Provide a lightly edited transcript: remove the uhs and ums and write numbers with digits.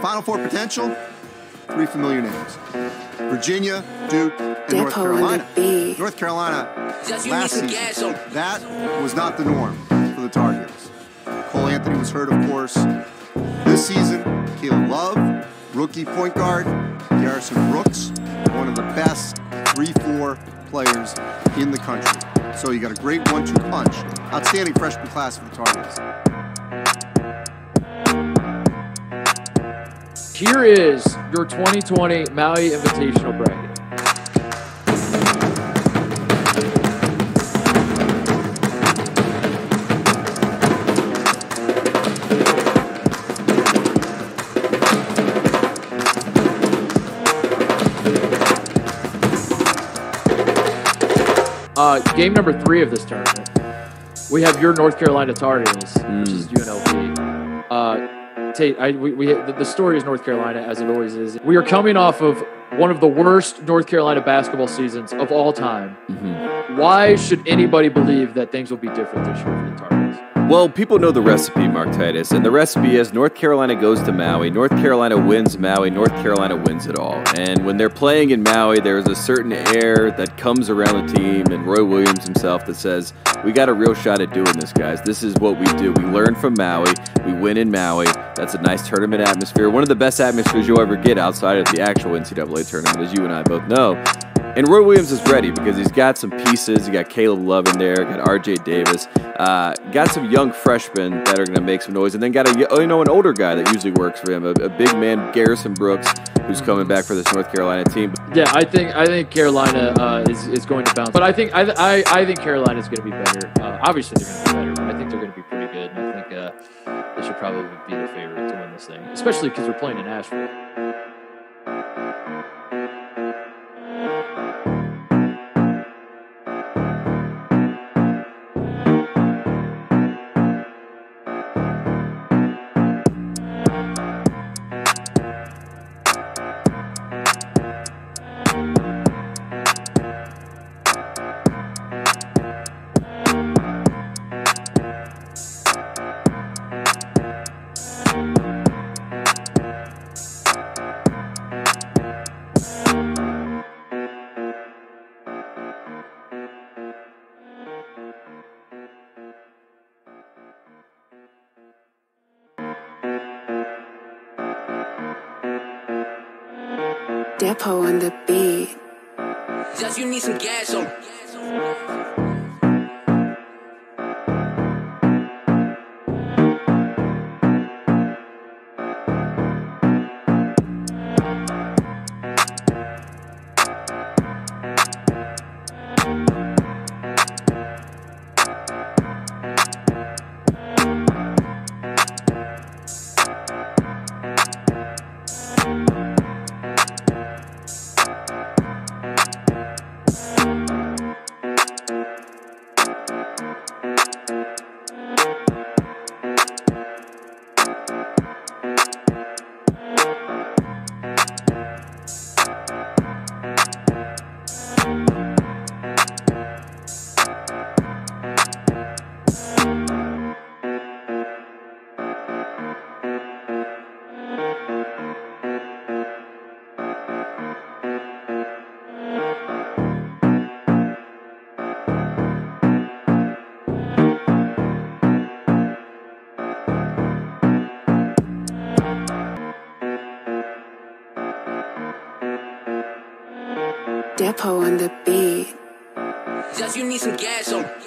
Final Four potential, 3 familiar names. Virginia, Duke, and North Carolina. North Carolina last season, that was not the norm for the Tar Heels. Cole Anthony was hurt, of course. This season, Caleb Love, rookie point guard, Garrison Brooks, one of the best 3-4 players in the country. So you got a great 1-2 punch. Outstanding freshman class for the Tar Heels. Here is your 2020 Maui Invitational bracket. Game number 3 of this tournament, we have your North Carolina Tar Heels versus UNLV. Tate, the story is North Carolina, as it always is. We are coming off of one of the worst North Carolina basketball seasons of all time. Why should anybody believe that things will be different this year for the Tar Heels? Well, people know the recipe, Mark Titus, and the recipe is North Carolina goes to Maui, North Carolina wins Maui, North Carolina wins it all. And when they're playing in Maui, there's a certain air that comes around the team, and Roy Williams himself that says, we got a real shot at doing this, guys. This is what we do. We learn from Maui. We win in Maui. That's a nice tournament atmosphere. One of the best atmospheres you'll ever get outside of the actual NCAA tournament, as you and I both know. And Roy Williams is ready because he's got some pieces. He got Caleb Love in there, got R.J. Davis, got some young freshmen that are going to make some noise, and then got an older guy that usually works for him, a big man, Garrison Brooks, who's coming back for this North Carolina team. Yeah, I think Carolina is going to bounce, but I think Carolina is going to be better. Obviously, they're going to be better, but I think they're going to be pretty good. And I think they should probably be the favorite to win this thing, especially because we're playing in Nashville. Depot on the beat. Just you need some gas on. Depot on the beat. Just you need some gas on.